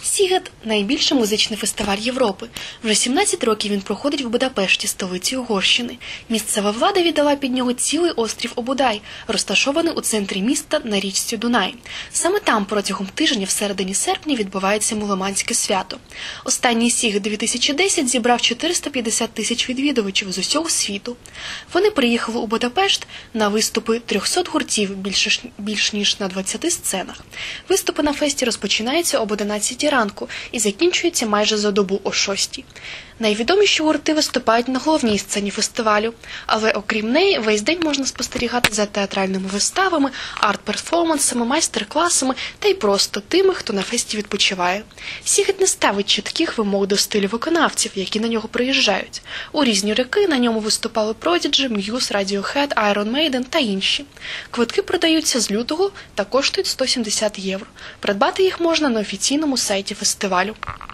Сігет – найбільший музичний фестиваль Європи. Вже 17 років він проходить в Будапешті, столиці Угорщини. Місцева влада віддала під нього цілий острів Обудай, розташований у центрі міста на річці Дунай. Саме там протягом тижня в середині серпня відбувається Муломанське свято. Останній Сігет 2010 зібрав 450 тисяч відвідувачів з усього світу. Вони приїхали у Будапешт на виступи 300 гуртів більш ніж на 20 сценах. Виступи на фесті розпочинаються об 11 ранку і закінчується майже за добу о 6. Найвідоміші гурти виступають на головній сцені фестивалю, але окрім неї весь день можна спостерігати за театральними виставами, арт-перформансами, майстер-класами та й просто тими, хто на фесті відпочиває. Сігет не ставить чітких вимог до стилю виконавців, які на нього приїжджають. У різні роки на ньому виступали Prodigy, Muse, Radiohead, Iron Maiden та інші. Квитки продаються з лютого та коштують 170 євро. Придбати їх можна на офіційному сайті фестивалю.